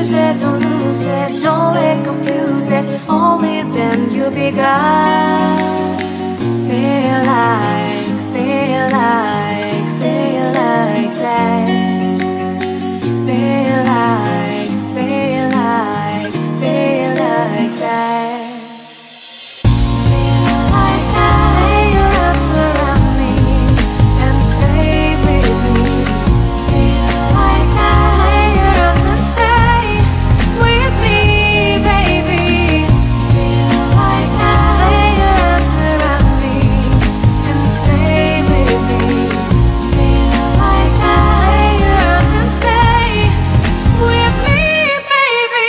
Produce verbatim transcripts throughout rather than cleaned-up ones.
lose it, don't lose it, don't let confuse it. Only then you begun. Feel like, feel like, feel like that. Feel like, feel like, feel like that. Feel like that. Lay your arms around me and stay with me. Feel like that. Lay your arms and stay with me, baby. Feel like that. Lay your arms around me and stay with me. Feel like that. Lay your arms and stay with me, baby.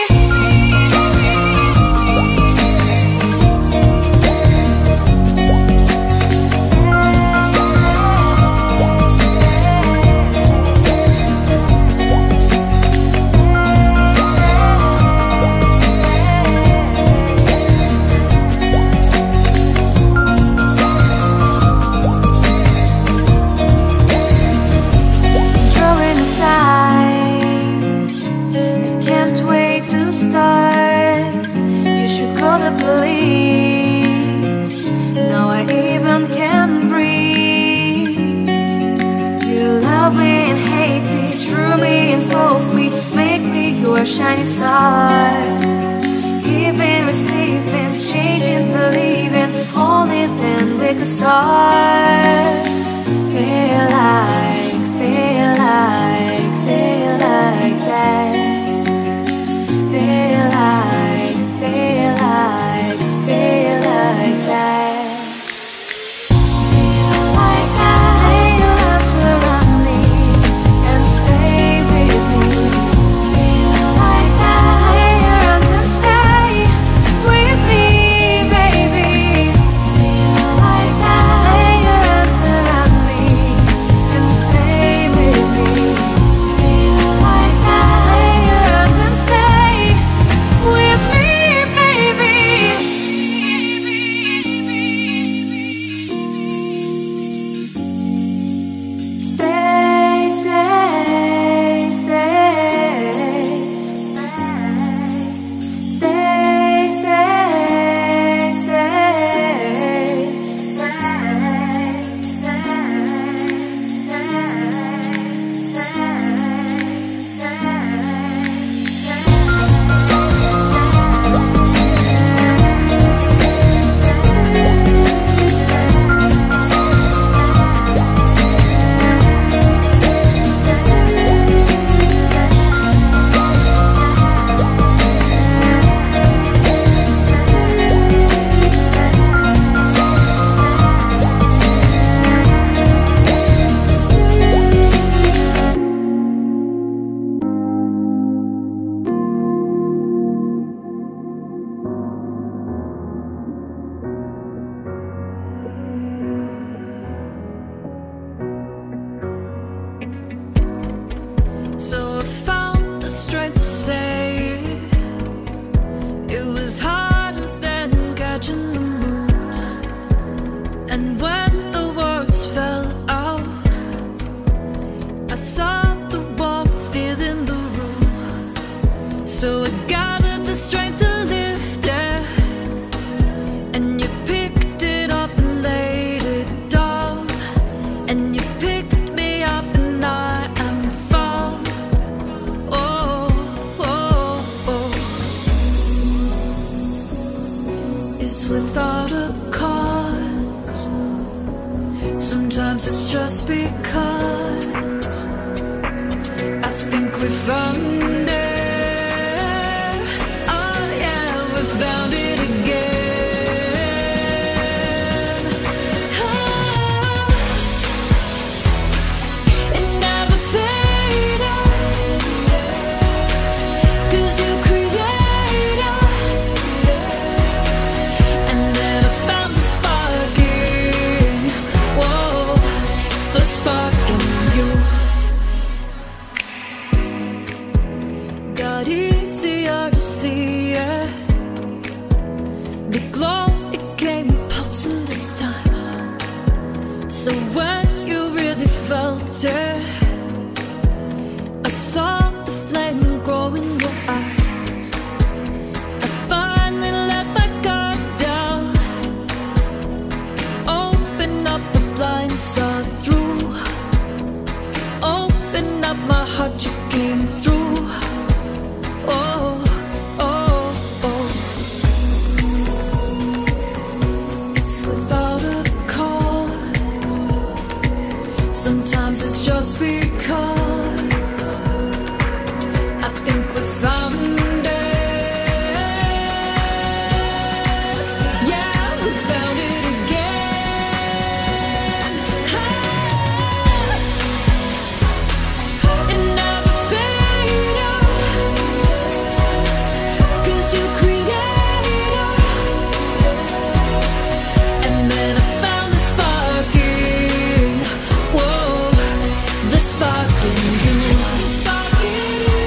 Drawing aside, I can't wait to start. You should call the police. Now I even can breathe. You love me and hate me, true me and false me, make me your shining star. Giving, receiving, changing, believing, only then we could start. Feel like, feel like, feel like that. Feel like, feel like, feel like that. Feel like that. Lay your arms around me and stay with me. Feel like that. Lay your arms and stay with me, baby. Feel like that. Lay your arms around me and stay with me. Feel like that. Lay your arms and stay with me, baby. Stay, stay, stay, stay, stay, So I found the strength to say it was harder than catching the moon. And when the words fell out, I saw the warmth in the room. So I gathered the strength to lift it, and you picked it up and laid it down, and you picked me up and I am found. Oh, oh, oh. It's without a cause. Sometimes it's just because I think we found it. Oh yeah, we found it again. Oh, it never faded, 'cause you created. And then I found the spark in, whoa, the spark in you. Got easier to see it. The glow, it came pulsing this time. So when you really felt it, I saw the flame grow in your heart you came through. Oh, oh, oh. Without a cause, sometimes it's just because I think we found it. Yeah, we found it again. It never faded, 'cause you created. And then I found the spark in, whoa, the spark in you, the spark in you.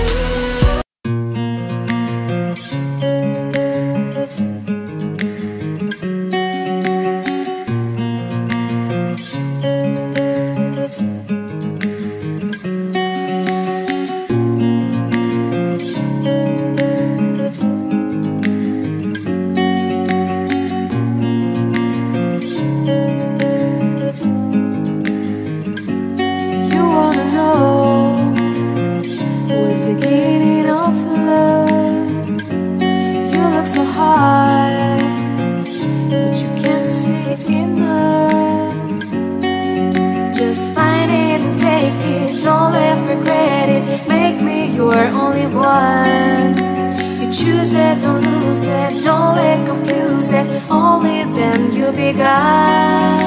You wanna know what's beginning of the love? You look so high, but you can't see enough. Just find it and take it, don't let regret it. Make me your only one. You choose it, don't lose it, don't let confuse it. Only then you'll be God.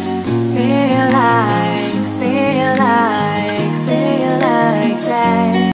Feel like, feel like